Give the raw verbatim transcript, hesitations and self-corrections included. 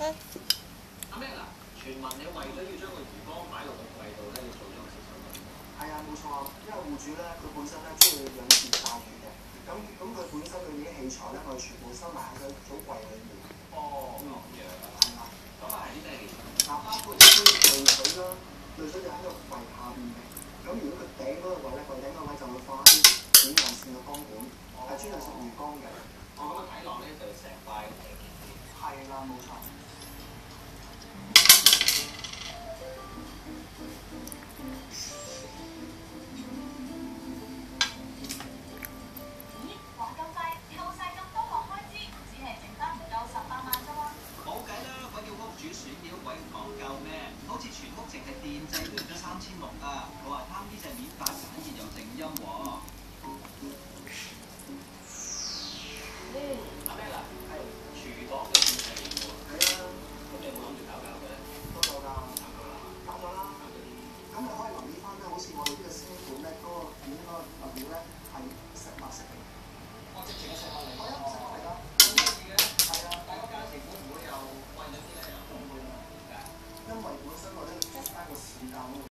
阿咩嗱，傳聞你為咗要將個魚缸擺落個櫃度咧，你做咗個廁所㗎？ 係啊，冇錯啊，因為戶主咧佢本身咧中意養住大魚嘅，咁咁佢本身佢啲器材咧，我哋全部收埋喺個組櫃裏面。 哦，咁樣係啦。咁係啲咩嚟？ 嗱，包括啲濾水啦，濾水就喺個櫃下邊嘅。咁如果佢頂嗰個位咧，櫃頂嗰位就會放一啲紫外線嘅光管，係專係食魚缸嘅。 哦，咁睇落咧就成塊係係啦，冇錯。